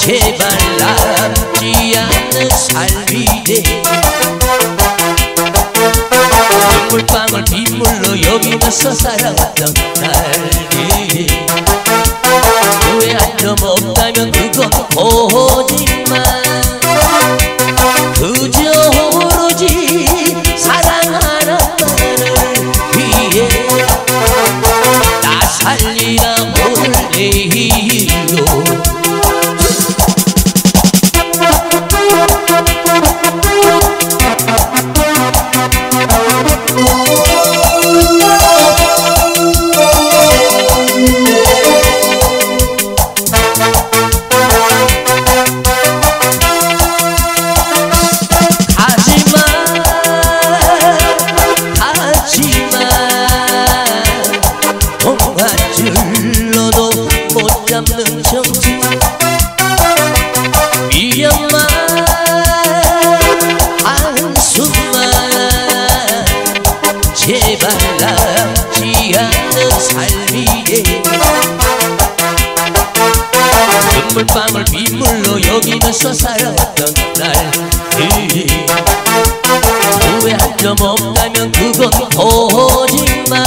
제발 남지 않는 삶이 돼. 눈물방울 빗물로 여기면서 살아왔던 날이 후회한 점 없다면 그건 거짓말. 그저 오로지 사랑하는 말을 위해 나 살리라 오늘 내일로. 잡는 정신 미련만 한숨만 제발 남지 않는 삶이래. 눈물방울 빗물로 여기면서 살아왔던 날들이 후회한 점 없다면 그건 거짓말.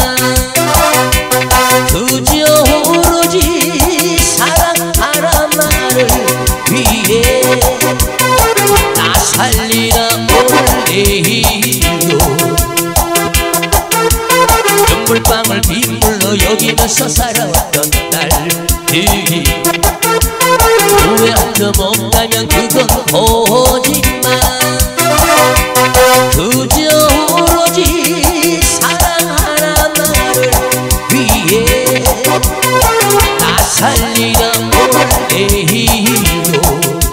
그저 오로지 사랑하란 말을 위해 나 살리라 오늘 내일로. 눈물방울 빗물로 여기면서 살아왔던 날들이 후회한 점 없다면 그건 거짓말. 그저 오로지 사랑하란 말을 위해 나 살리라 오늘 내일로.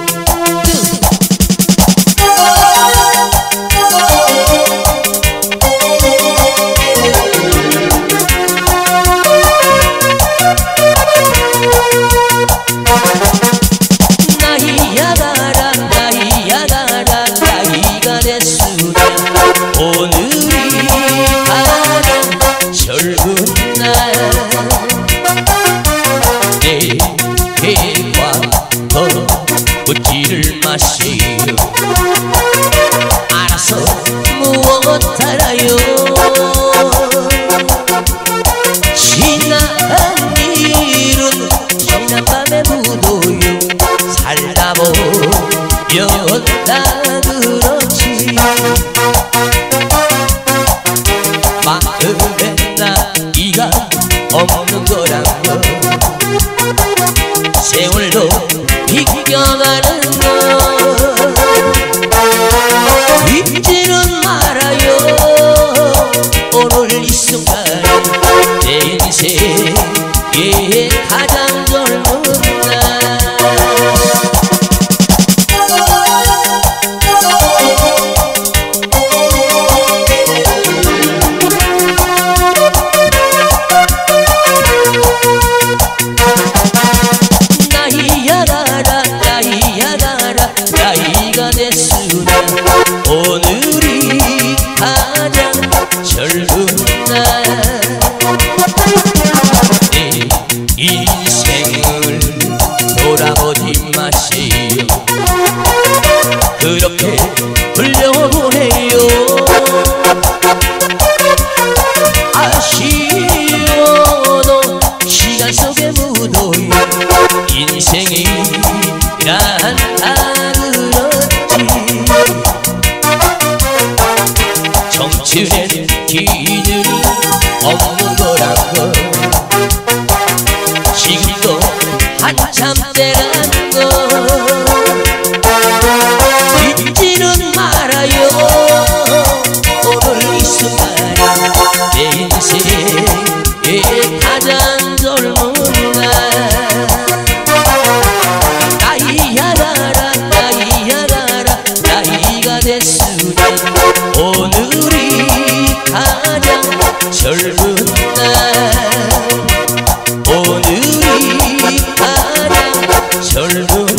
나이야 가라 나이야 가라 나이가 됐으랴 오늘이 가장 젊은 날. 내게과 묻지를 마시오. 알아서 무엇하라요. 지난 일은 지난 밤에 묻어요. 살다 보면 다 그렇지. 마음에 나이가 없는 거란 거. 세월도 비껴가는 거 잊지는 말아요. 오늘 이 순간 내 인생의 가장 젊은 날. 나이야 가라 나이야 가라 나이가 됐으랴 오늘이 가장 젊은 날. 내 인생을 돌아보지 마세요. 그렇게 흘려보내요. 아쉬워도 시간 속에 묻어요. 인생이란 다 그렇지. 청춘엔 기준이 없는 거란 거. 지금도 한참 때란 거 잊지는 말아요. 오늘 이 순간이 내 인생의 가장 젊은 날. 나이야 가라 나이야 가라 나이가 됐으랴 오늘이 가장 젊은 날. 오늘이 가장 젊은